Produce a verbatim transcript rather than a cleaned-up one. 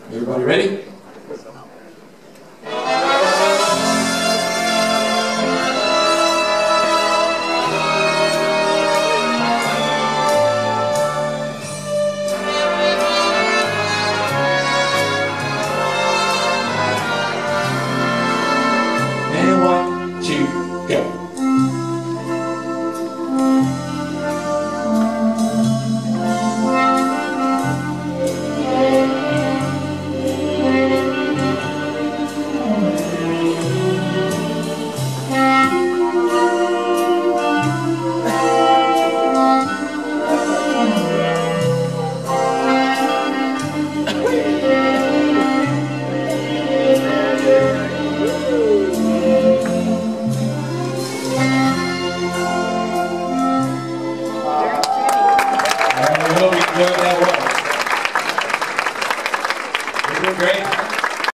Everybody ready? And one, two, go. I hope you enjoyed that one. You're doing great.